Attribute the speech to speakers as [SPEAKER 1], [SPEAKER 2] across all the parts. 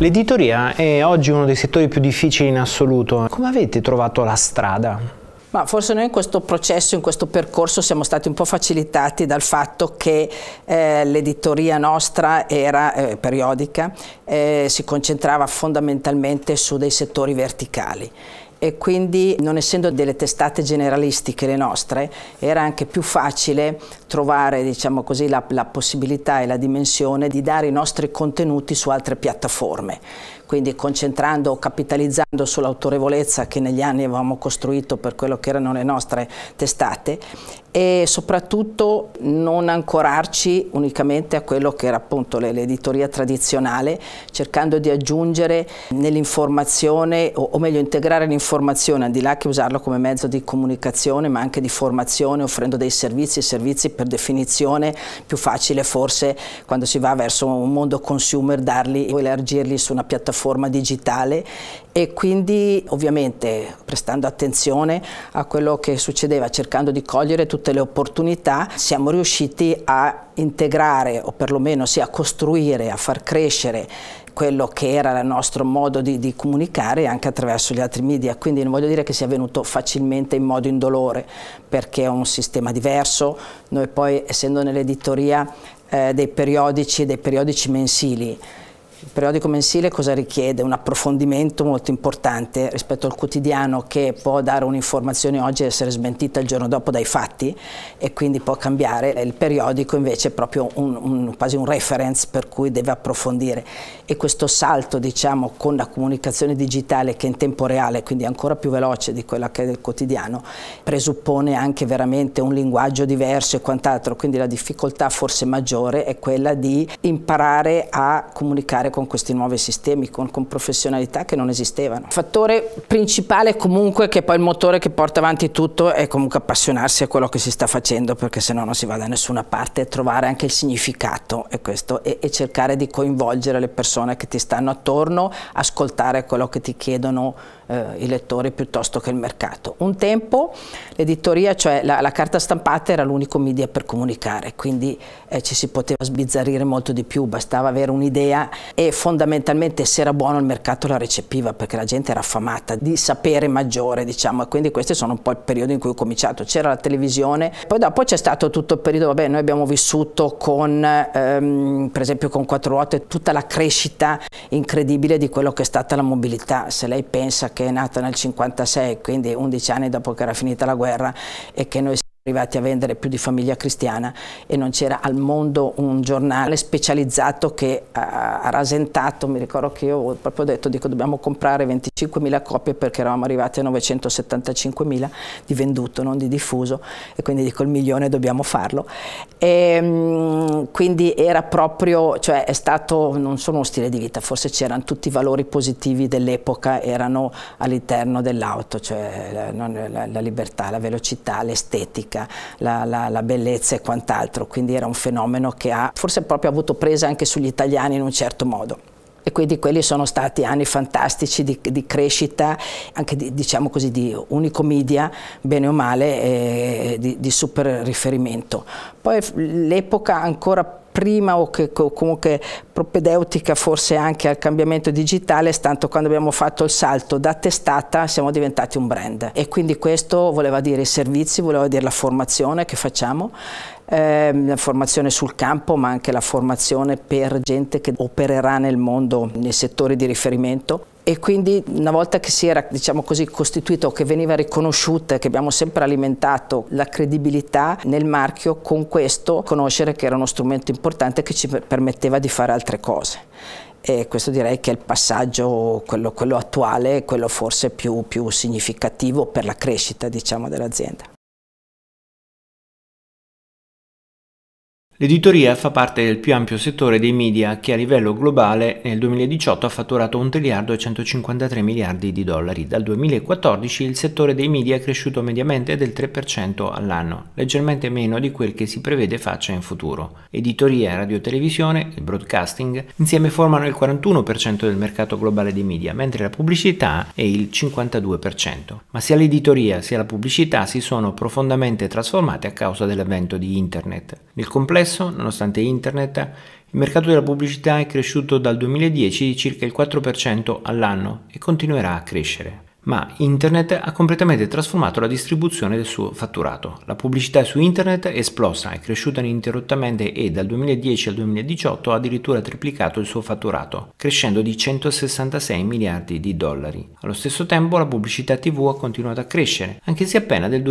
[SPEAKER 1] L'editoria è oggi uno dei settori più difficili in assoluto. Come avete trovato la strada?
[SPEAKER 2] Ma forse noi in questo processo, in questo percorso siamo stati un po' facilitati dal fatto che l'editoria nostra era periodica, si concentrava fondamentalmente su dei settori verticali. E quindi, non essendo delle testate generalistiche le nostre, era anche più facile trovare, diciamo così, la possibilità e la dimensione di dare i nostri contenuti su altre piattaforme. Quindi concentrando o capitalizzando sull'autorevolezza che negli anni avevamo costruito per quello che erano le nostre testate e soprattutto non ancorarci unicamente a quello che era appunto l'editoria tradizionale, cercando di aggiungere nell'informazione o meglio integrare l'informazione, al di là che usarlo come mezzo di comunicazione ma anche di formazione, offrendo dei servizi per definizione più facile forse quando si va verso un mondo consumer darli o elargirli su una piattaforma digitale e quindi ovviamente prestando attenzione a quello che succedeva, cercando di cogliere tutte le opportunità, siamo riusciti a integrare o perlomeno a costruire, a far crescere quello che era il nostro modo di comunicare anche attraverso gli altri media, quindi non voglio dire che sia venuto facilmente in modo indolore perché è un sistema diverso, noi poi essendo nell'editoria dei periodici mensili. Il periodico mensile cosa richiede? Un approfondimento molto importante rispetto al quotidiano che può dare un'informazione oggi e essere smentita il giorno dopo dai fatti e quindi può cambiare. Il periodico invece è proprio quasi un reference per cui deve approfondire e questo salto diciamo con la comunicazione digitale che è in tempo reale, quindi ancora più veloce di quella che è del quotidiano, presuppone anche veramente un linguaggio diverso e quant'altro, quindi la difficoltà forse maggiore è quella di imparare a comunicare con questi nuovi sistemi, con professionalità che non esistevano. Il fattore principale comunque, che è poi il motore che porta avanti tutto, è comunque appassionarsi a quello che si sta facendo, perché se no non si va da nessuna parte, e trovare anche il significato e cercare di coinvolgere le persone che ti stanno attorno, ascoltare quello che ti chiedono i lettori piuttosto che il mercato. Un tempo l'editoria, cioè la carta stampata, era l'unico media per comunicare, quindi ci si poteva sbizzarrire molto di più, bastava avere un'idea e fondamentalmente se era buono il mercato la recepiva perché la gente era affamata di sapere maggiore, diciamo, e quindi questi sono un po' il periodo in cui ho cominciato. C'era la televisione, poi dopo c'è stato tutto il periodo, vabbè, noi abbiamo vissuto con per esempio con Quattro Ruote tutta la crescita incredibile di quello che è stata la mobilità. Se lei pensa che è nata nel 56, quindi 11 anni dopo che era finita la guerra e che noi arrivati a vendere più di Famiglia Cristiana e non c'era al mondo un giornale specializzato che ha rasentato. Mi ricordo che io ho proprio detto, dobbiamo comprare 25.000 copie perché eravamo arrivati a 975.000 di venduto, non di diffuso, e quindi dico il milione dobbiamo farlo. E, quindi era proprio, cioè è stato non solo uno stile di vita, forse c'erano tutti i valori positivi dell'epoca, erano all'interno dell'auto, cioè la libertà, la velocità, l'estetica, la bellezza e quant'altro, quindi era un fenomeno che ha forse proprio avuto presa anche sugli italiani in un certo modo. E quindi quelli sono stati anni fantastici di crescita, anche diciamo così, di unico media, bene o male, di super riferimento. Poi l'epoca ancora prima o che comunque propedeutica forse anche al cambiamento digitale, tanto quando abbiamo fatto il salto da testata siamo diventati un brand e quindi questo voleva dire i servizi, voleva dire la formazione che facciamo, la formazione sul campo ma anche la formazione per gente che opererà nel mondo, nei settori di riferimento. E quindi una volta che si era, diciamo così, costituito, che veniva riconosciuta, che abbiamo sempre alimentato la credibilità nel marchio, con questo conoscere che era uno strumento importante che ci permetteva di fare altre cose. E questo direi che è il passaggio, quello attuale, quello forse più significativo per la crescita, diciamo, dell'azienda.
[SPEAKER 1] L'editoria fa parte del più ampio settore dei media che a livello globale nel 2018 ha fatturato 1 triliardo e 153 miliardi di dollari. Dal 2014 il settore dei media è cresciuto mediamente del 3% all'anno, leggermente meno di quel che si prevede faccia in futuro. Editoria, radiotelevisione e broadcasting insieme formano il 41% del mercato globale dei media, mentre la pubblicità è il 52%. Ma sia l'editoria sia la pubblicità si sono profondamente trasformate a causa dell'avvento di Internet. Nel complesso complesso, nonostante internet, il mercato della pubblicità è cresciuto dal 2010 di circa il 4% all'anno e continuerà a crescere. Ma internet ha completamente trasformato la distribuzione del suo fatturato. La pubblicità su internet è esplosa, è cresciuta ininterrottamente e dal 2010 al 2018 ha addirittura triplicato il suo fatturato, crescendo di 166 miliardi di dollari. Allo stesso tempo la pubblicità TV ha continuato a crescere, anche se appena del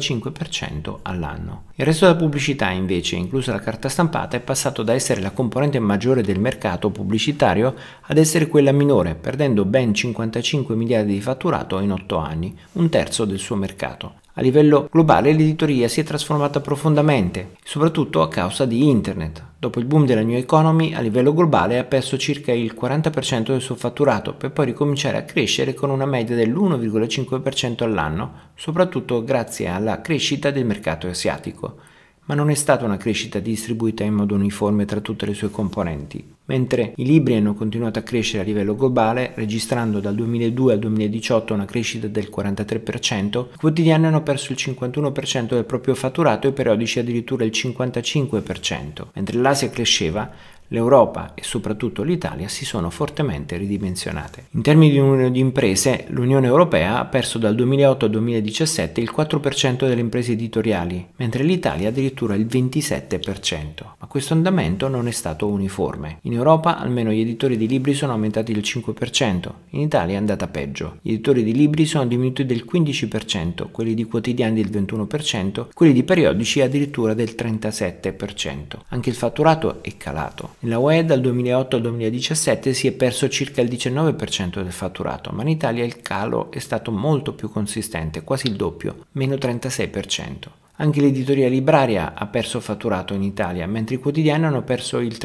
[SPEAKER 1] 2,5% all'anno. Il resto della pubblicità invece, inclusa la carta stampata, è passato da essere la componente maggiore del mercato pubblicitario ad essere quella minore, perdendo ben 55 miliardi di fatturato in 8 anni, un terzo del suo mercato. A livello globale l'editoria si è trasformata profondamente, soprattutto a causa di internet. Dopo il boom della new economy, a livello globale ha perso circa il 40% del suo fatturato, per poi ricominciare a crescere con una media dell'1,5% all'anno, soprattutto grazie alla crescita del mercato asiatico. Ma non è stata una crescita distribuita in modo uniforme tra tutte le sue componenti. Mentre i libri hanno continuato a crescere a livello globale, registrando dal 2002 al 2018 una crescita del 43%, i quotidiani hanno perso il 51% del proprio fatturato e i periodici addirittura il 55%. Mentre l'Asia cresceva, l'Europa e soprattutto l'Italia si sono fortemente ridimensionate. In termini di numero di imprese, l'Unione Europea ha perso dal 2008 al 2017 il 4% delle imprese editoriali, mentre l'Italia addirittura il 27%. Ma questo andamento non è stato uniforme. In Europa almeno gli editori di libri sono aumentati del 5%, in Italia è andata peggio. Gli editori di libri sono diminuiti del 15%, quelli di quotidiani del 21%, quelli di periodici addirittura del 37%. Anche il fatturato è calato. Nella UE dal 2008 al 2017 si è perso circa il 19% del fatturato, ma in Italia il calo è stato molto più consistente, quasi il doppio, meno 36%. Anche l'editoria libraria ha perso fatturato in Italia, mentre i quotidiani hanno perso il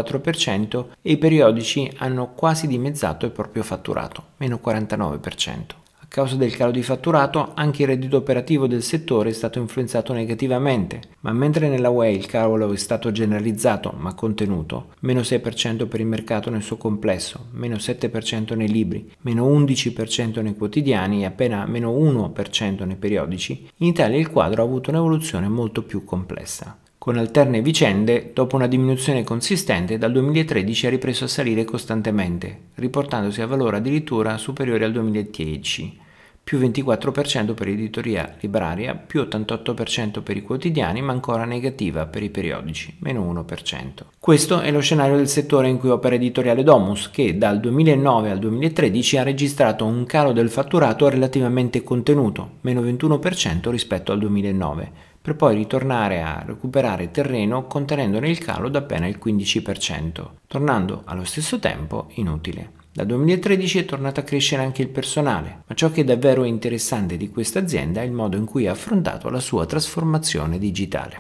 [SPEAKER 1] 34% e i periodici hanno quasi dimezzato il proprio fatturato, meno 49%. A causa del calo di fatturato, anche il reddito operativo del settore è stato influenzato negativamente, ma mentre nella UE il calo è stato generalizzato ma contenuto, meno 6% per il mercato nel suo complesso, meno 7% nei libri, meno 11% nei quotidiani e appena meno 1% nei periodici, in Italia il quadro ha avuto un'evoluzione molto più complessa. Con alterne vicende, dopo una diminuzione consistente, dal 2013 ha ripreso a salire costantemente, riportandosi a valore addirittura superiore al 2010, più 24% per l'editoria libraria, più 88% per i quotidiani, ma ancora negativa per i periodici, meno 1%. Questo è lo scenario del settore in cui opera Editoriale Domus, che dal 2009 al 2013 ha registrato un calo del fatturato relativamente contenuto, meno 21% rispetto al 2009, per poi ritornare a recuperare terreno contenendone il calo da appena il 15%, tornando allo stesso tempo inutile. Dal 2013 è tornato a crescere anche il personale, ma ciò che è davvero interessante di questa azienda è il modo in cui ha affrontato la sua trasformazione digitale.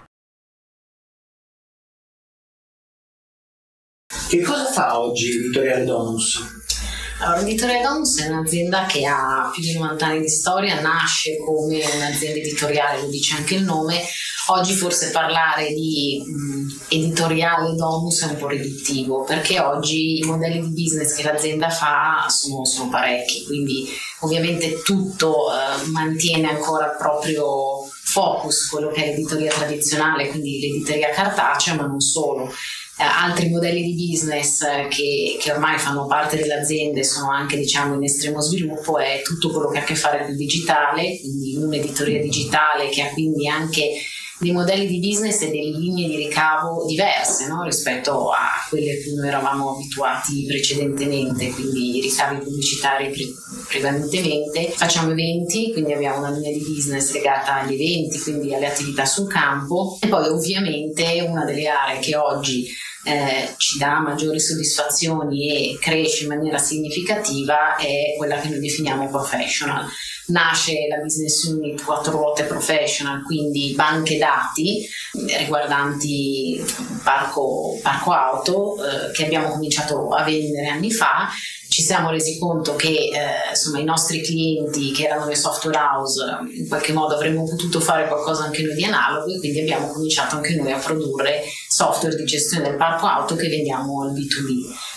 [SPEAKER 3] Che cosa fa oggi Editoriale Domus?
[SPEAKER 4] Allora, Editoriale Domus è un'azienda che ha più di 90 anni di storia, nasce come un'azienda editoriale, lo dice anche il nome. Oggi forse parlare di Editoriale Domus è un po' riduttivo, perché oggi i modelli di business che l'azienda fa sono parecchi, quindi ovviamente tutto mantiene ancora il proprio focus, quello che è l'editoria tradizionale, quindi l'editoria cartacea, ma non solo. Altri modelli di business che ormai fanno parte delle aziende sono anche, diciamo, in estremo sviluppo, è tutto quello che ha a che fare con il digitale, quindi un'editoria digitale che ha quindi anche dei modelli di business e delle linee di ricavo diverse, no? Rispetto a quelle a cui noi eravamo abituati precedentemente, quindi ricavi pubblicitari prevalentemente. Facciamo eventi, quindi abbiamo una linea di business legata agli eventi, quindi alle attività sul campo, e poi ovviamente una delle aree che oggi ci dà maggiori soddisfazioni e cresce in maniera significativa è quella che noi definiamo professional. Nasce la business unit 4 ruote professional, quindi banche dati riguardanti parco auto che abbiamo cominciato a vendere anni fa. Ci siamo resi conto che insomma, i nostri clienti, che erano le software house, in qualche modo avremmo potuto fare qualcosa anche noi di analogo, e quindi abbiamo cominciato anche noi a produrre software di gestione del parco auto che vendiamo al B2B.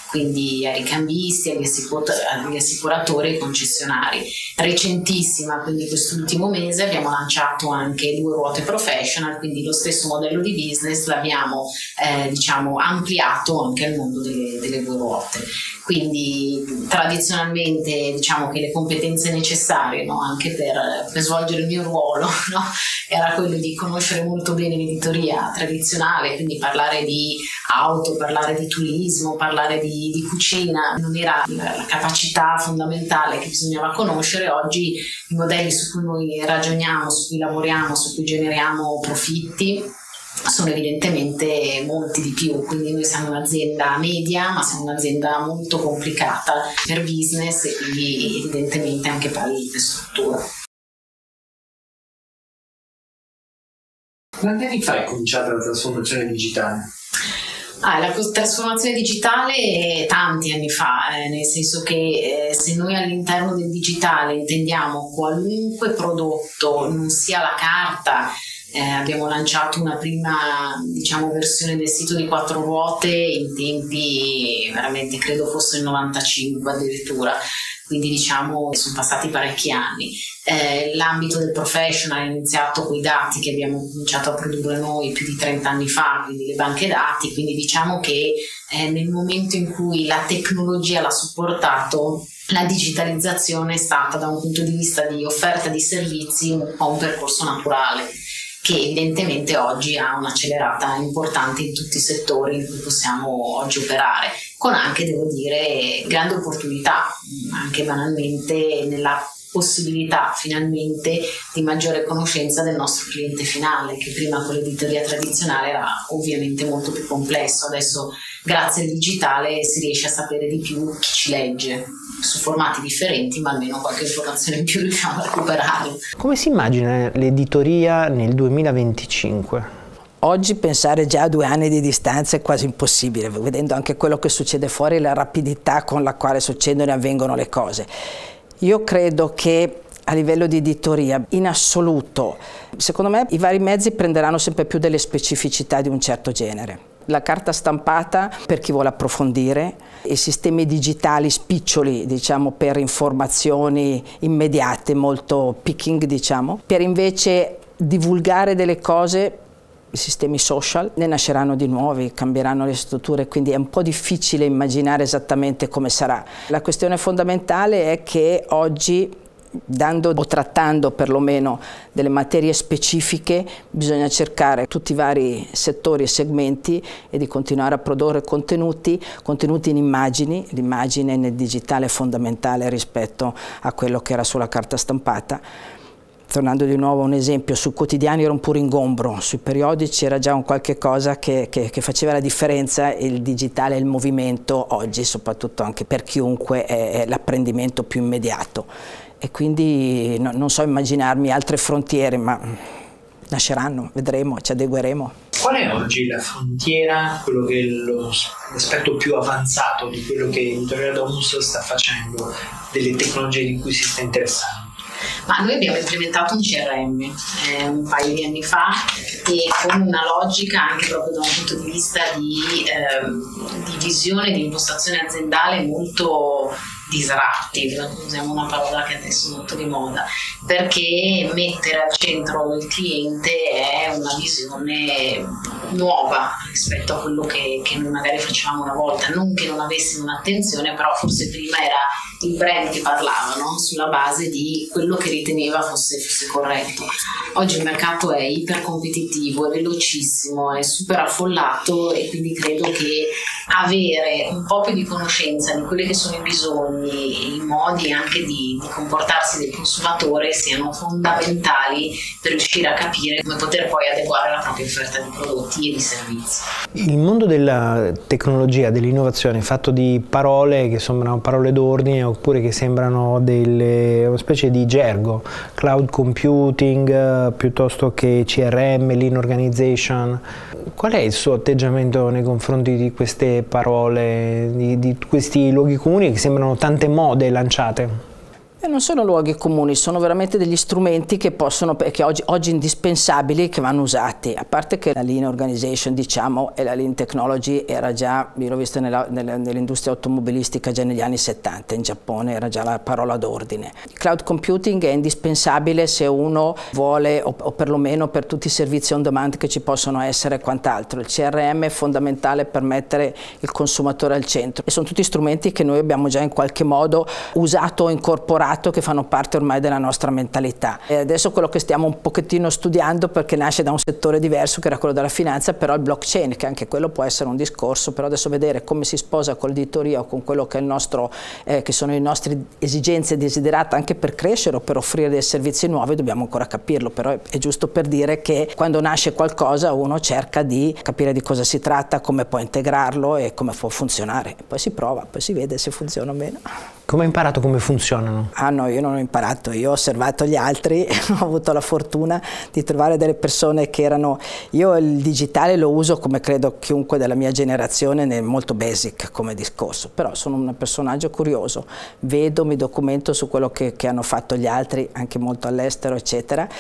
[SPEAKER 4] quindi ai ricambisti, agli assicuratori e concessionari. Recentissima, quindi quest'ultimo mese, abbiamo lanciato anche 2 ruote professional, quindi lo stesso modello di business l'abbiamo ampliato anche al mondo delle 2 ruote. Quindi tradizionalmente diciamo che le competenze necessarie, no, anche per svolgere il mio ruolo, no, era quello di conoscere molto bene l'editoria tradizionale, quindi parlare di auto, parlare di turismo, parlare di cucina, non era la capacità fondamentale che bisognava conoscere. Oggi i modelli su cui noi ragioniamo, su cui lavoriamo, su cui generiamo profitti sono evidentemente molti di più, quindi noi siamo un'azienda media, ma siamo un'azienda molto complicata per business e quindi evidentemente anche per struttura.
[SPEAKER 3] Quanti anni fa è cominciata la trasformazione digitale?
[SPEAKER 4] La trasformazione digitale tanti anni fa, nel senso che se noi all'interno del digitale intendiamo qualunque prodotto, non sia la carta, abbiamo lanciato una prima versione del sito di 4 ruote in tempi veramente, credo fosse il 95 addirittura, quindi sono passati parecchi anni. L'ambito del professional è iniziato con i dati che abbiamo cominciato a produrre noi più di 30 anni fa, quindi le banche dati, quindi diciamo che nel momento in cui la tecnologia l'ha supportato, la digitalizzazione è stata, da un punto di vista di offerta di servizi, un po' un percorso naturale, che evidentemente oggi ha un'accelerata importante in tutti i settori in cui possiamo oggi operare, con anche, devo dire, grande opportunità, anche banalmente nella possibilità finalmente di maggiore conoscenza del nostro cliente finale, che prima con l'editoria tradizionale era ovviamente molto più complesso. Adesso grazie al digitale si riesce a sapere di più chi ci legge, su formati differenti, ma almeno qualche informazione in più riusciamo a recuperare.
[SPEAKER 1] Come si immagina l'editoria nel 2025?
[SPEAKER 2] Oggi pensare già a 2 anni di distanza è quasi impossibile, vedendo anche quello che succede fuori, la rapidità con la quale succedono e avvengono le cose. Io credo che a livello di editoria, in assoluto, secondo me i vari mezzi prenderanno sempre più delle specificità di un certo genere. La carta stampata per chi vuole approfondire, i sistemi digitali spiccioli, per informazioni immediate, molto picking, per invece divulgare delle cose. I sistemi social, ne nasceranno di nuovi, cambieranno le strutture, quindi è un po' difficile immaginare esattamente come sarà. La questione fondamentale è che oggi, dando o trattando perlomeno delle materie specifiche, bisogna cercare tutti i vari settori e segmenti e di continuare a produrre contenuti in immagini. L'immagine nel digitale è fondamentale rispetto a quello che era sulla carta stampata. Tornando di nuovo a un esempio, sui quotidiani era un puro ingombro, sui periodici era già un qualche cosa che faceva la differenza. Il digitale e il movimento oggi, soprattutto anche per chiunque, è l'apprendimento più immediato. E quindi non so immaginarmi altre frontiere, ma nasceranno, vedremo, ci adegueremo.
[SPEAKER 3] Qual è oggi la frontiera, quello che è l'aspetto più avanzato di quello che Editoria Domus sta facendo, delle tecnologie di cui si sta interessando?
[SPEAKER 4] Ma noi abbiamo implementato un CRM un paio di anni fa, e con una logica anche proprio da un punto di vista di visione, di impostazione aziendale molto disruptive, usiamo una parola che adesso è molto di moda, perché mettere al centro il cliente è una visione nuova rispetto a quello che noi magari facevamo una volta. Non che non avessimo un'attenzione, però forse prima era il brand che parlava, no? Sulla base di quello che riteneva fosse corretto. Oggi il mercato è iper competitivo, è velocissimo, è super affollato, e quindi credo che avere un po' più di conoscenza di quelli che sono i bisogni, i modi anche di comportarsi del consumatore siano fondamentali per riuscire a capire come poter poi adeguare la propria offerta di prodotti e di servizi.
[SPEAKER 1] Il mondo della tecnologia, dell'innovazione è fatto di parole che sembrano parole d'ordine, oppure che sembrano una specie di gergo, cloud computing piuttosto che CRM, lean organization. Qual è il suo atteggiamento nei confronti di queste parole, di questi luoghi comuni che sembrano tante mode lanciate?
[SPEAKER 2] E non sono luoghi comuni, sono veramente degli strumenti che possono, che oggi indispensabili, che vanno usati. A parte che la Lean Organization, diciamo, e la Lean Technology era già, io l'ho vista nell'industria automobilistica già negli anni 70, in Giappone era già la parola d'ordine. Il cloud computing è indispensabile se uno vuole, o perlomeno per tutti i servizi on demand che ci possono essere e quant'altro. Il CRM è fondamentale per mettere il consumatore al centro. E sono tutti strumenti che noi abbiamo già in qualche modo usato o incorporato, che fanno parte ormai della nostra mentalità. E adesso quello che stiamo un pochettino studiando, perché nasce da un settore diverso che era quello della finanza, però il blockchain, che anche quello può essere un discorso, però adesso vedere come si sposa con l'editoria o con quello che è il nostro, che sono le nostre esigenze desiderate anche per crescere o per offrire dei servizi nuovi, dobbiamo ancora capirlo, però è giusto per dire che quando nasce qualcosa uno cerca di capire di cosa si tratta, come può integrarlo e come può funzionare. E poi si prova, poi si vede se funziona o meno.
[SPEAKER 1] Come hai imparato come funzionano?
[SPEAKER 2] Ah no, io non ho imparato, io ho osservato gli altri, ho avuto la fortuna di trovare delle persone che erano... Io il digitale lo uso come credo chiunque della mia generazione, molto basic come discorso, però sono un personaggio curioso, vedo, mi documento su quello che hanno fatto gli altri, anche molto all'estero, eccetera,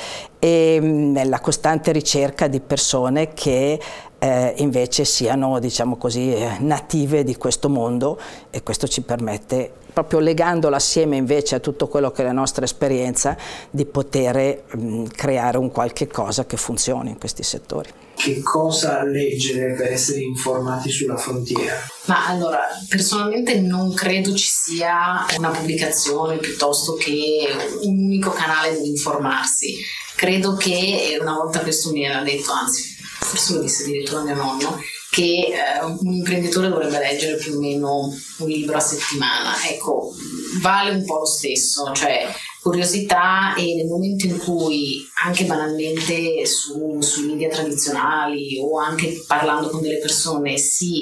[SPEAKER 2] e nella costante ricerca di persone che invece siano, diciamo così, native di questo mondo, e questo ci permette, proprio legandolo assieme invece a tutto quello che è la nostra esperienza, di poter creare un qualche cosa che funzioni in questi settori.
[SPEAKER 3] Che cosa leggere per essere informati sulla frontiera?
[SPEAKER 4] Ma allora, personalmente non credo ci sia una pubblicazione piuttosto che un unico canale dove informarsi. Credo che, una volta questo mi era detto, anzi forse lo disse addirittura mio nonno, che un imprenditore dovrebbe leggere più o meno un libro a settimana. Ecco, vale un po' lo stesso, cioè curiosità, e nel momento in cui anche banalmente sui media tradizionali o anche parlando con delle persone si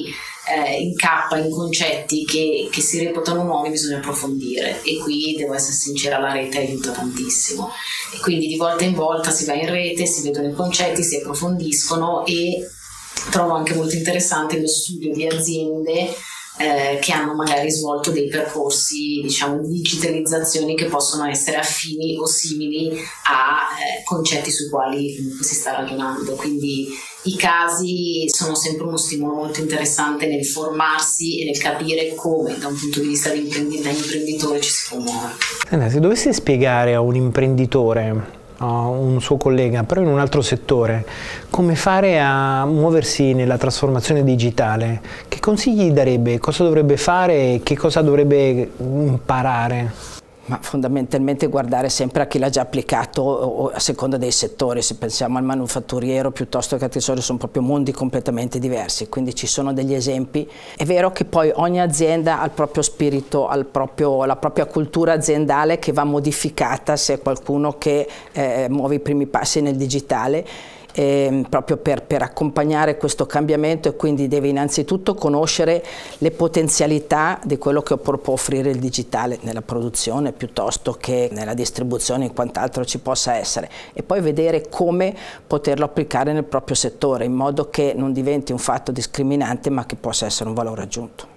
[SPEAKER 4] incappa in concetti che si reputano nuovi, bisogna approfondire, e qui devo essere sincera, la rete aiuta tantissimo, e quindi di volta in volta si va in rete, si vedono i concetti, si approfondiscono, e trovo anche molto interessante lo studio di aziende che hanno magari svolto dei percorsi, diciamo, di digitalizzazione che possono essere affini o simili a concetti sui quali comunque si sta ragionando. Quindi i casi sono sempre uno stimolo molto interessante nel formarsi e nel capire come, da un punto di vista da imprenditore, ci si può muovere.
[SPEAKER 1] Se dovessi spiegare a un imprenditore, a un suo collega, però in un altro settore, come fare a muoversi nella trasformazione digitale, che consigli darebbe? Cosa dovrebbe fare? Che cosa dovrebbe imparare?
[SPEAKER 2] Ma fondamentalmente guardare sempre a chi l'ha già applicato, o a seconda dei settori. Se pensiamo al manufatturiero piuttosto che al tesoro, sono proprio mondi completamente diversi, quindi ci sono degli esempi. È vero che poi ogni azienda ha il proprio spirito, la propria cultura aziendale che va modificata se è qualcuno che muove i primi passi nel digitale. Proprio per accompagnare questo cambiamento, e quindi deve innanzitutto conoscere le potenzialità di quello che può offrire il digitale nella produzione piuttosto che nella distribuzione e quant'altro ci possa essere, e poi vedere come poterlo applicare nel proprio settore in modo che non diventi un fatto discriminante ma che possa essere un valore aggiunto.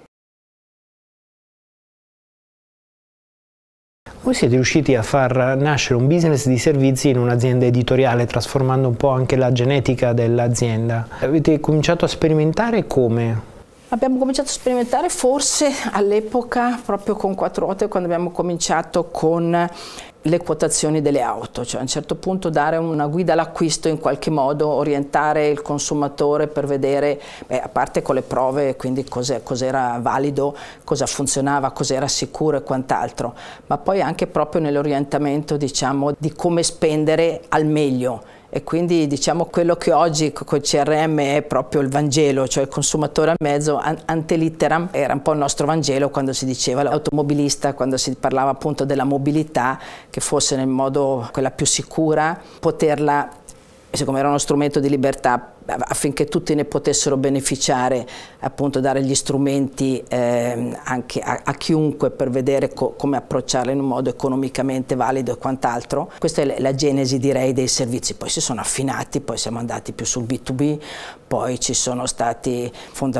[SPEAKER 1] Voi siete riusciti a far nascere un business di servizi in un'azienda editoriale, trasformando un po' anche la genetica dell'azienda. Avete cominciato a sperimentare come?
[SPEAKER 2] Abbiamo cominciato a sperimentare forse all'epoca proprio con Quattrote, quando abbiamo cominciato con le quotazioni delle auto, cioè a un certo punto dare una guida all'acquisto, in qualche modo orientare il consumatore per vedere, a parte con le prove, quindi cos'era valido, cosa funzionava, cos'era sicuro e quant'altro, ma poi anche proprio nell'orientamento, diciamo, di come spendere al meglio. E quindi diciamo quello che oggi col CRM è proprio il Vangelo, cioè il consumatore al mezzo, ante litteram, era un po' il nostro Vangelo quando si diceva l'automobilista, quando si parlava appunto della mobilità, che fosse nel modo quella più sicura, poterla, siccome era uno strumento di libertà, affinché tutti ne potessero beneficiare, appunto dare gli strumenti anche a chiunque per vedere come approcciarla in un modo economicamente valido e quant'altro. Questa è la genesi, direi, dei servizi. Poi si sono affinati, poi siamo andati più sul B2B, poi ci sono stati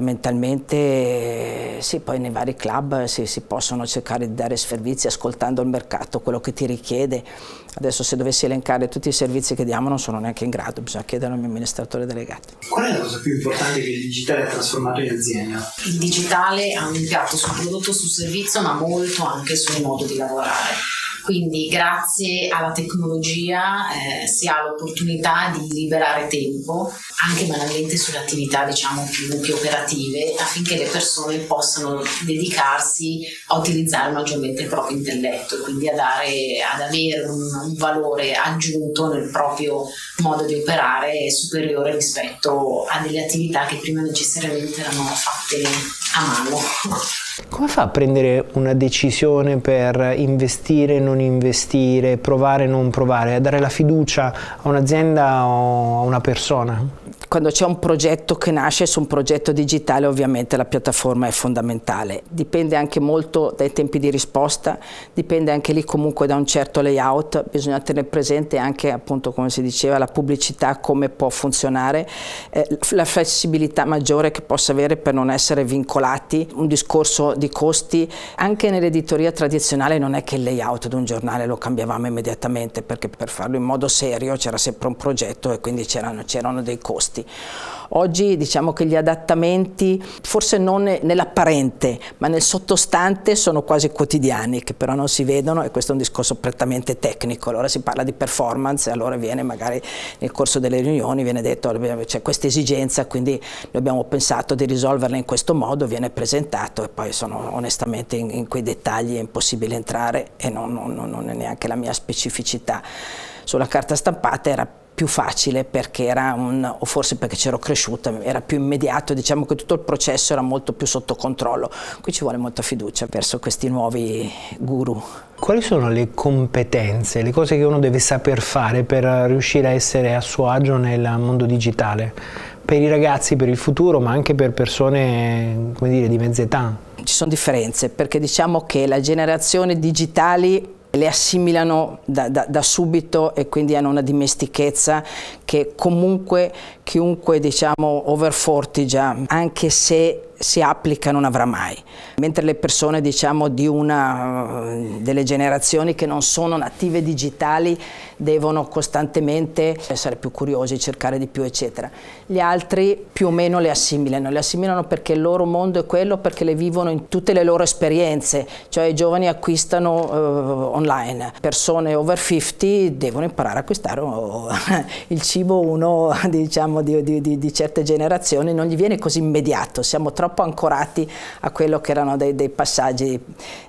[SPEAKER 2] fondamentalmente, sì, poi nei vari club si possono cercare di dare servizi ascoltando il mercato, quello che ti richiede. Adesso se dovessi elencare tutti i servizi che diamo non sono neanche in grado, bisogna chiedere al mio amministratore delegato.
[SPEAKER 3] Qual è la cosa più importante che il digitale ha trasformato in azienda?
[SPEAKER 4] Il digitale ha un impatto sul prodotto, sul servizio, ma molto anche sul modo di lavorare. Quindi grazie alla tecnologia si ha l'opportunità di liberare tempo, anche banalmente sulle attività diciamo più operative, affinché le persone possano dedicarsi a utilizzare maggiormente il proprio intelletto e quindi ad avere un valore aggiunto nel proprio modo di operare superiore rispetto a delle attività che prima necessariamente erano fatte a mano.
[SPEAKER 1] Come fa a prendere una decisione per investire, non investire, provare, non provare, a dare la fiducia a un'azienda o a una persona?
[SPEAKER 2] Quando c'è un progetto che nasce su un progetto digitale, ovviamente la piattaforma è fondamentale. Dipende anche molto dai tempi di risposta, dipende anche lì comunque da un certo layout, bisogna tenere presente anche, appunto, come si diceva, la pubblicità, come può funzionare, la flessibilità maggiore che possa avere per non essere vincolati, un discorso di costi. Anche nell'editoria tradizionale non è che il layout di un giornale lo cambiavamo immediatamente, perché per farlo in modo serio c'era sempre un progetto e quindi c'erano dei costi. Oggi diciamo che gli adattamenti, forse non nell'apparente, ma nel sottostante, sono quasi quotidiani, che però non si vedono, e questo è un discorso prettamente tecnico. Allora si parla di performance, allora viene magari nel corso delle riunioni viene detto c'è questa esigenza, quindi noi abbiamo pensato di risolverla in questo modo, viene presentato, e poi sono onestamente in quei dettagli è impossibile entrare, e non è neanche la mia specificità. Sulla carta stampata era più facile perché o forse perché c'ero cresciuta, era più immediato, diciamo che tutto il processo era molto più sotto controllo. Qui ci vuole molta fiducia verso questi nuovi guru.
[SPEAKER 1] Quali sono le competenze, le cose che uno deve saper fare per riuscire a essere a suo agio nel mondo digitale? Per i ragazzi, per il futuro, ma anche per persone, come dire, di mezza età?
[SPEAKER 2] Ci sono differenze, perché diciamo che le generazioni digitali le assimilano da subito, e quindi hanno una dimestichezza che comunque chiunque, diciamo, over 40 già, anche se si applica, non avrà mai. Mentre le persone, diciamo, delle generazioni che non sono native digitali devono costantemente essere più curiosi, cercare di più, eccetera. Gli altri più o meno le assimilano perché il loro mondo è quello, perché le vivono in tutte le loro esperienze, cioè i giovani acquistano online, persone over 50 devono imparare a acquistare il cibo, uno, diciamo, di certe generazioni non gli viene così immediato, siamo troppo ancorati a quello che erano dei passaggi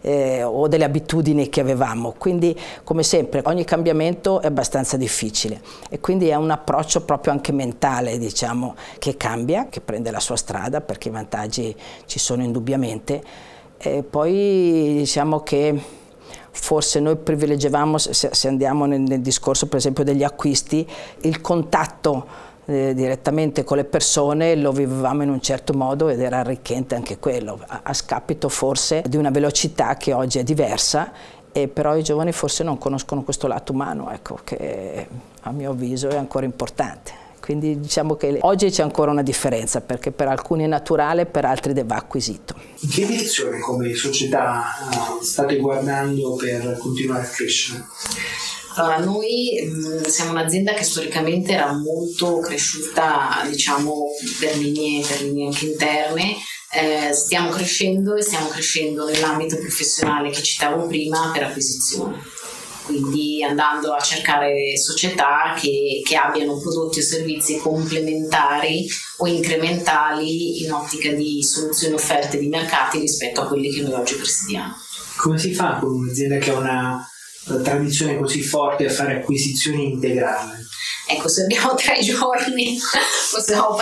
[SPEAKER 2] o delle abitudini che avevamo. Quindi, come sempre, ogni cambiamento è abbastanza difficile, e quindi è un approccio proprio anche mentale, diciamo, che cambia, che prende la sua strada, perché i vantaggi ci sono indubbiamente. E poi diciamo che forse noi privilegiavamo, se andiamo nel discorso per esempio degli acquisti, il contatto direttamente con le persone lo vivevamo in un certo modo, ed era arricchente anche quello, a scapito forse di una velocità che oggi è diversa, e però i giovani forse non conoscono questo lato umano, ecco, che a mio avviso è ancora importante. Quindi diciamo che oggi c'è ancora una differenza, perché per alcuni è naturale, per altri va acquisito.
[SPEAKER 3] In che direzione come società state guardando per continuare a crescere?
[SPEAKER 4] Allora, noi siamo un'azienda che storicamente era molto cresciuta, diciamo, per linee anche interne. Stiamo crescendo, e stiamo crescendo nell'ambito professionale che citavo prima per acquisizione. Quindi andando a cercare società che abbiano prodotti o servizi complementari o incrementali in ottica di soluzioni offerte di mercati rispetto a quelli che noi oggi presidiamo.
[SPEAKER 3] Come si fa con un'azienda che ha una tradizione così forte a fare acquisizioni integrali?
[SPEAKER 4] Ecco, se abbiamo 3 giorni possiamo parlare,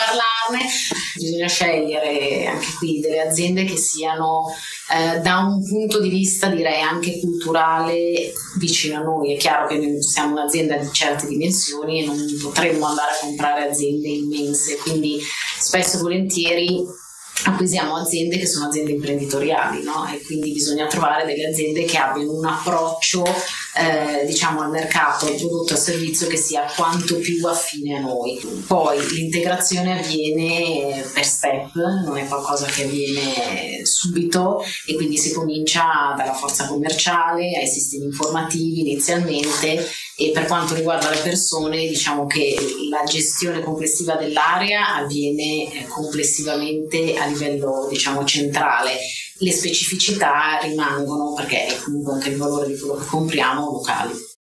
[SPEAKER 4] interne. Bisogna scegliere anche qui delle aziende che siano da un punto di vista, direi, anche culturale vicino a noi. È chiaro che noi siamo un'azienda di certe dimensioni e non potremmo andare a comprare aziende immense, quindi spesso e volentieri acquisiamo aziende che sono aziende imprenditoriali, no? E quindi bisogna trovare delle aziende che abbiano un approccio diciamo al mercato, al prodotto, al servizio che sia quanto più affine a noi. Poi l'integrazione avviene per step, non è qualcosa che avviene subito, e quindi si comincia dalla forza commerciale ai sistemi informativi inizialmente, e per quanto riguarda le persone diciamo che la gestione complessiva dell'area avviene complessivamente a livello diciamo centrale. Le specificità rimangono, perché è comunque anche il valore di quello che compriamo, locali.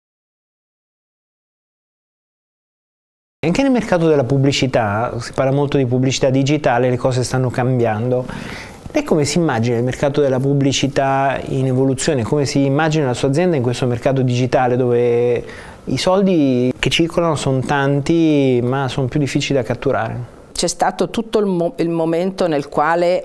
[SPEAKER 1] Anche nel mercato della pubblicità, si parla molto di pubblicità digitale, le cose stanno cambiando. Lei come si immagina il mercato della pubblicità in evoluzione? Come si immagina la sua azienda in questo mercato digitale dove i soldi che circolano sono tanti ma sono più difficili da catturare?
[SPEAKER 2] C'è stato tutto il momento nel quale,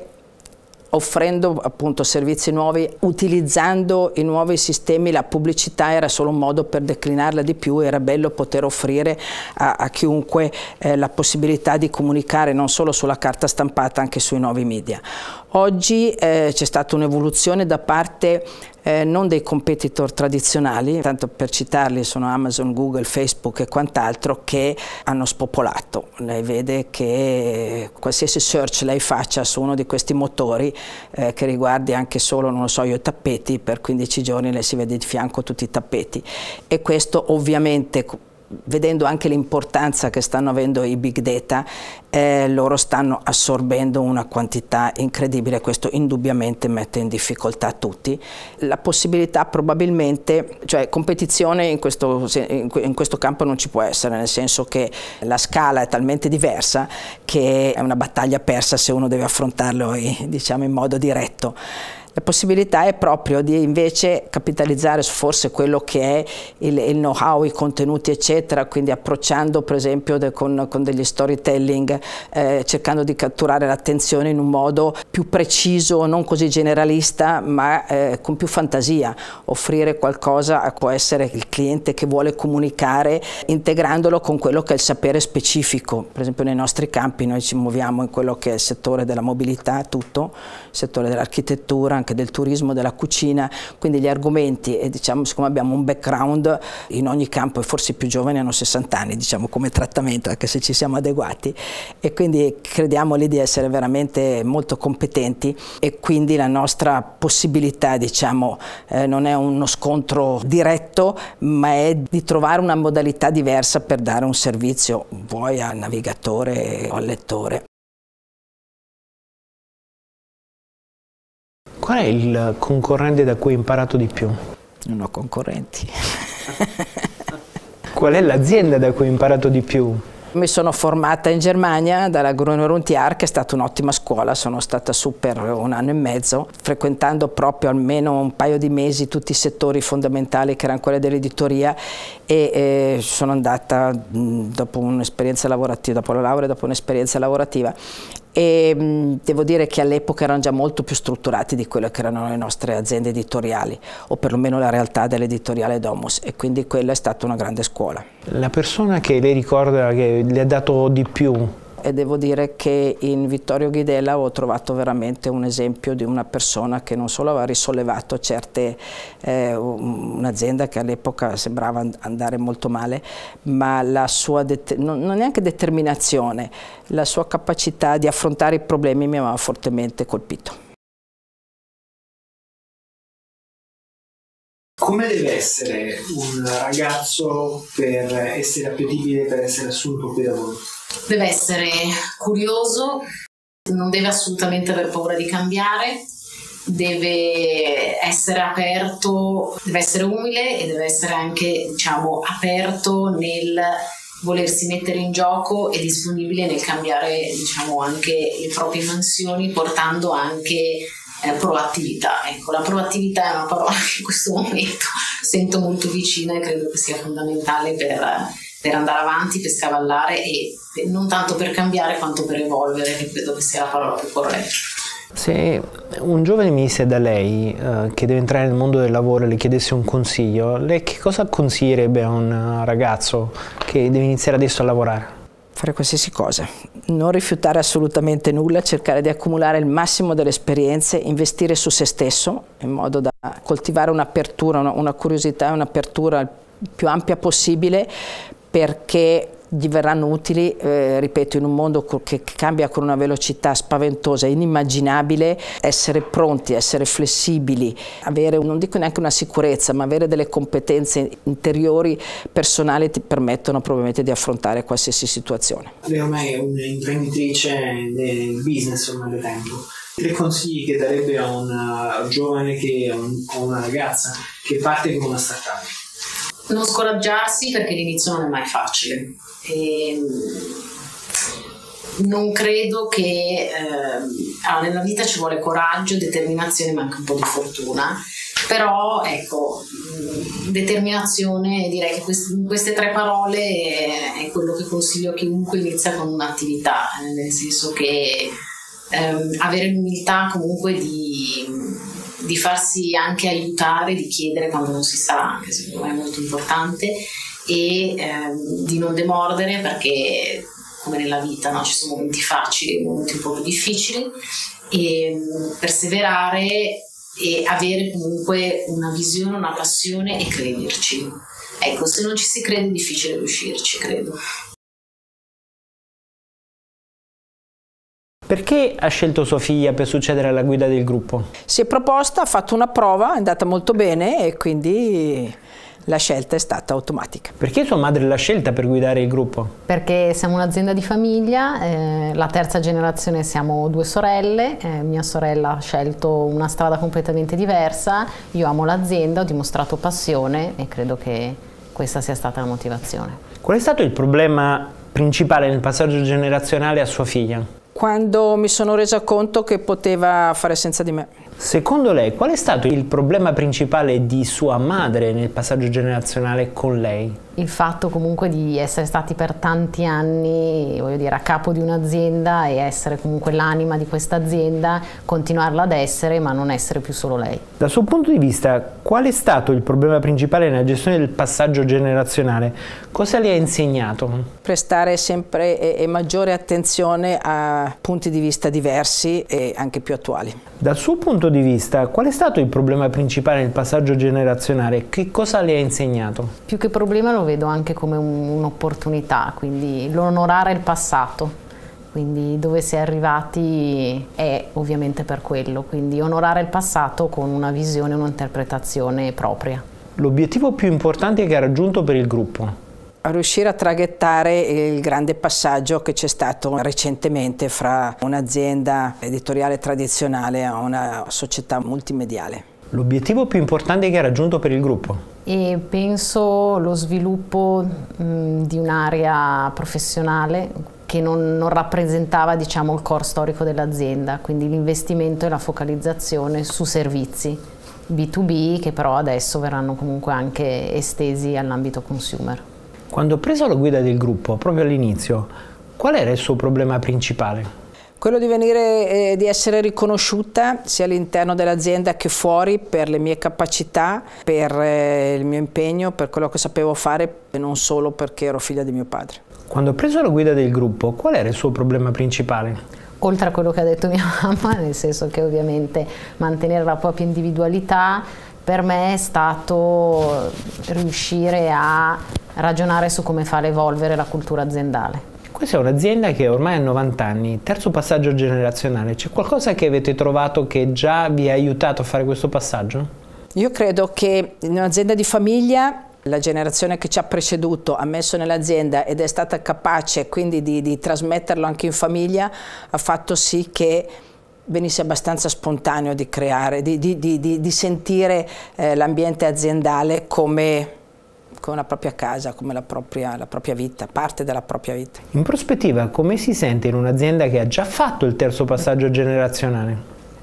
[SPEAKER 2] offrendo appunto servizi nuovi, utilizzando i nuovi sistemi, la pubblicità era solo un modo per declinarla di più. Era bello poter offrire a chiunque la possibilità di comunicare non solo sulla carta stampata, anche sui nuovi media. Oggi c'è stata un'evoluzione da parte non dei competitor tradizionali, tanto per citarli sono Amazon, Google, Facebook e quant'altro, che hanno spopolato. Lei vede che qualsiasi search lei faccia su uno di questi motori che riguardi anche solo, non lo so io, i tappeti, per 15 giorni lei si vede di fianco tutti i tappeti, e questo ovviamente, vedendo anche l'importanza che stanno avendo i big data, loro stanno assorbendo una quantità incredibile. Questo indubbiamente mette in difficoltà tutti. La possibilità probabilmente, cioè competizione in questo campo non ci può essere, nel senso che la scala è talmente diversa che è una battaglia persa se uno deve affrontarlo diciamo in modo diretto. La possibilità è proprio di invece capitalizzare su forse quello che è il know-how, i contenuti eccetera, quindi approcciando per esempio con degli storytelling, cercando di catturare l'attenzione in un modo più preciso, non così generalista, ma con più fantasia, offrire qualcosa, può essere il cliente che vuole comunicare, integrandolo con quello che è il sapere specifico. Per esempio nei nostri campi noi ci muoviamo in quello che è il settore della mobilità, tutto, il settore dell'architettura, anche del turismo, della cucina, quindi gli argomenti, e diciamo siccome abbiamo un background in ogni campo, e forse i più giovani hanno 60 anni diciamo come trattamento, anche se ci siamo adeguati, e quindi crediamo lì di essere veramente molto competenti, e quindi la nostra possibilità diciamo non è uno scontro diretto, ma è di trovare una modalità diversa per dare un servizio vuoi al navigatore o al lettore.
[SPEAKER 1] Qual è il concorrente da cui hai imparato di più?
[SPEAKER 2] Non ho concorrenti.
[SPEAKER 1] Qual è l'azienda da cui hai imparato di più?
[SPEAKER 2] Mi sono formata in Germania dalla Gruner & Jahr, che è stata un'ottima scuola, sono stata su per 1 anno e mezzo, frequentando proprio almeno un paio di mesi tutti i settori fondamentali che erano quelli dell'editoria, e sono andata dopo un'esperienza lavorativa, dopo la laurea, dopo un'esperienza lavorativa, e devo dire che all'epoca erano già molto più strutturati di quelle che erano le nostre aziende editoriali, o perlomeno la realtà dell'editoriale Domus, e quindi quella è stata una grande scuola.
[SPEAKER 1] La persona che lei ricorda che le ha dato di più?
[SPEAKER 2] E devo dire che in Vittorio Ghidella ho trovato veramente un esempio di una persona che non solo aveva risollevato un'azienda che all'epoca sembrava andare molto male, ma la sua, non neanche determinazione, la sua capacità di affrontare i problemi mi aveva fortemente colpito.
[SPEAKER 3] Come deve essere un ragazzo per essere appetibile, per essere assunto qui da voi?
[SPEAKER 4] Deve essere curioso, non deve assolutamente aver paura di cambiare, deve essere aperto, deve essere umile, e deve essere anche, diciamo, aperto nel volersi mettere in gioco e disponibile nel cambiare, diciamo, anche le proprie mansioni, portando anche proattività. Ecco, la proattività è una parola che in questo momento sento molto vicina e credo che sia fondamentale per per andare avanti, per scavallare e non tanto per cambiare quanto per evolvere, che credo che sia la parola più corretta.
[SPEAKER 1] Se un giovane venisse da lei che deve entrare nel mondo del lavoro e le chiedesse un consiglio, lei che cosa consiglierebbe a un ragazzo che deve iniziare adesso a lavorare?
[SPEAKER 2] Fare qualsiasi cosa, non rifiutare assolutamente nulla, cercare di accumulare il massimo delle esperienze, investire su se stesso in modo da coltivare un'apertura, una curiosità, un'apertura il più ampia possibile, perché gli verranno utili, ripeto, in un mondo che cambia con una velocità spaventosa, inimmaginabile. Essere pronti, essere flessibili, avere, non dico neanche una sicurezza, ma avere delle competenze interiori, personali, ti permettono probabilmente di affrontare qualsiasi situazione.
[SPEAKER 3] Lei ormai è un'imprenditrice del business ormai da tempo. 3 consigli che darebbe a un giovane, a una ragazza che parte con una startup?
[SPEAKER 4] Non scoraggiarsi, perché l'inizio non è mai facile. Non credo che nella vita ci vuole coraggio, determinazione, ma anche un po' di fortuna, però ecco, determinazione, direi che queste 3 parole è quello che consiglio a chiunque inizia con un'attività, nel senso che avere l'umiltà comunque di farsi anche aiutare, di chiedere quando non si sa, anche secondo me è molto importante, e di non demordere, perché come nella vita, no? Ci sono momenti facili e momenti un po' più difficili, e perseverare e avere comunque una visione, una passione e crederci. Ecco, se non ci si crede è difficile riuscirci, credo.
[SPEAKER 1] Perché ha scelto sua figlia per succedere alla guida del gruppo?
[SPEAKER 2] Si è proposta, ha fatto una prova, è andata molto bene e quindi la scelta è stata automatica.
[SPEAKER 1] Perché sua madre l'ha scelta per guidare il gruppo?
[SPEAKER 5] Perché siamo un'azienda di famiglia, la terza generazione, siamo 2 sorelle, mia sorella ha scelto una strada completamente diversa, io amo l'azienda, ho dimostrato passione e credo che questa sia stata la motivazione.
[SPEAKER 1] Qual è stato il problema principale nel passaggio generazionale a sua figlia?
[SPEAKER 2] Quando mi sono resa conto che poteva fare senza di me.
[SPEAKER 1] Secondo lei, qual è stato il problema principale di sua madre nel passaggio generazionale con lei?
[SPEAKER 5] Il fatto comunque di essere stati per tanti anni, voglio dire, a capo di un'azienda e essere comunque l'anima di questa azienda, continuarla ad essere, ma non essere più solo lei.
[SPEAKER 1] Dal suo punto di vista, qual è stato il problema principale nella gestione del passaggio generazionale? Cosa le ha insegnato?
[SPEAKER 2] Prestare sempre e maggiore attenzione a punti di vista diversi e anche più attuali.
[SPEAKER 1] Dal suo punto di vista, qual è stato il problema principale nel passaggio generazionale? Che cosa le ha insegnato?
[SPEAKER 5] Più che problema lo vedo anche come un'opportunità, quindi l'onorare il passato, quindi dove si è arrivati è ovviamente per quello, quindi onorare il passato con una visione, un'interpretazione propria.
[SPEAKER 1] L'obiettivo più importante che ha raggiunto per il gruppo?
[SPEAKER 2] Riuscire a traghettare il grande passaggio che c'è stato recentemente fra un'azienda editoriale tradizionale a una società multimediale.
[SPEAKER 1] L'obiettivo più importante che ha raggiunto per il gruppo?
[SPEAKER 5] E penso lo sviluppo di un'area professionale che non rappresentava, diciamo, il core storico dell'azienda, quindi l'investimento e la focalizzazione su servizi B2B che però adesso verranno comunque anche estesi all'ambito consumer.
[SPEAKER 1] Quando ha preso la guida del gruppo, proprio all'inizio, qual era il suo problema principale?
[SPEAKER 2] Quello di essere riconosciuta sia all'interno dell'azienda che fuori per le mie capacità, per il mio impegno, per quello che sapevo fare e non solo perché ero figlia di mio padre.
[SPEAKER 1] Quando ha preso la guida del gruppo, qual era il suo problema principale?
[SPEAKER 5] Oltre a quello che ha detto mia mamma, nel senso che ovviamente mantenere la propria individualità, per me è stato riuscire a ragionare su come fare evolvere la cultura aziendale.
[SPEAKER 1] Questa è un'azienda che ormai ha 90 anni, terzo passaggio generazionale. C'è qualcosa che avete trovato che già vi ha aiutato a fare questo passaggio?
[SPEAKER 2] Io credo che in un'azienda di famiglia la generazione che ci ha preceduto ha messo nell'azienda ed è stata capace quindi di trasmetterlo anche in famiglia, ha fatto sì che venisse abbastanza spontaneo di creare, di sentire l'ambiente aziendale come una propria casa, come la propria vita, parte della propria vita.
[SPEAKER 1] In prospettiva, come si sente in un'azienda che ha già fatto il terzo passaggio generazionale?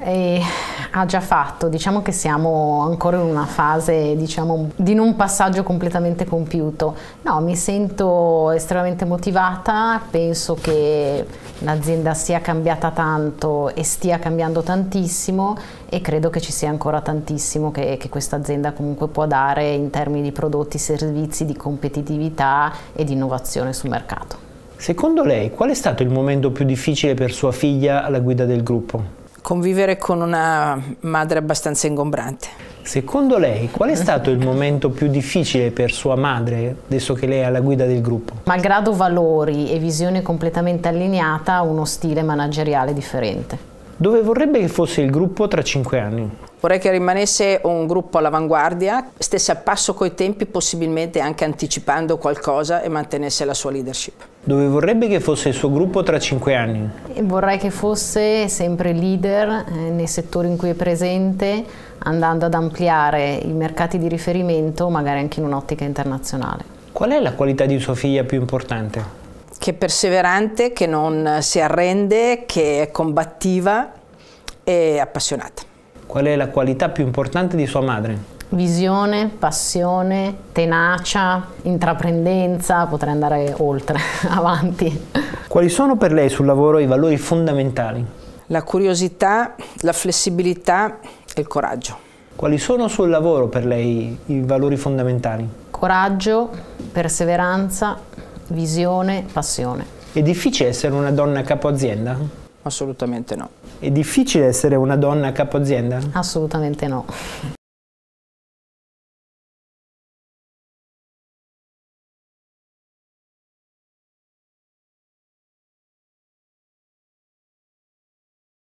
[SPEAKER 5] E ha già fatto, diciamo che siamo ancora in una fase, diciamo, di non passaggio completamente compiuto. No, mi sento estremamente motivata, penso che l'azienda sia cambiata tanto e stia cambiando tantissimo e credo che ci sia ancora tantissimo che questa azienda comunque può dare in termini di prodotti, servizi, di competitività e di innovazione sul mercato.
[SPEAKER 1] Secondo lei, qual è stato il momento più difficile per sua figlia alla guida del gruppo?
[SPEAKER 2] Convivere con una madre abbastanza ingombrante.
[SPEAKER 1] Secondo lei, qual è stato il momento più difficile per sua madre, adesso che lei è alla guida del gruppo?
[SPEAKER 5] Malgrado valori e visione completamente allineata, uno stile manageriale differente.
[SPEAKER 1] Dove vorrebbe che fosse il gruppo tra 5 anni?
[SPEAKER 2] Vorrei che rimanesse un gruppo all'avanguardia, stesse a passo coi tempi, possibilmente anche anticipando qualcosa e mantenesse la sua leadership.
[SPEAKER 1] Dove vorrebbe che fosse il suo gruppo tra 5 anni?
[SPEAKER 5] E vorrei che fosse sempre leader nei settori in cui è presente, andando ad ampliare i mercati di riferimento, magari anche in un'ottica internazionale.
[SPEAKER 1] Qual è la qualità di sua figlia più importante?
[SPEAKER 2] Che è perseverante, che non si arrende, che è combattiva e appassionata.
[SPEAKER 1] Qual è la qualità più importante di sua madre?
[SPEAKER 5] Visione, passione, tenacia, intraprendenza, potrei andare oltre, avanti.
[SPEAKER 1] Quali sono per lei sul lavoro i valori fondamentali?
[SPEAKER 2] La curiosità, la flessibilità e il coraggio.
[SPEAKER 1] Quali sono sul lavoro per lei i valori fondamentali?
[SPEAKER 5] Coraggio, perseveranza, visione, passione.
[SPEAKER 1] È difficile essere una donna capo azienda?
[SPEAKER 2] Assolutamente no.
[SPEAKER 1] È difficile essere una donna capo azienda?
[SPEAKER 5] Assolutamente no.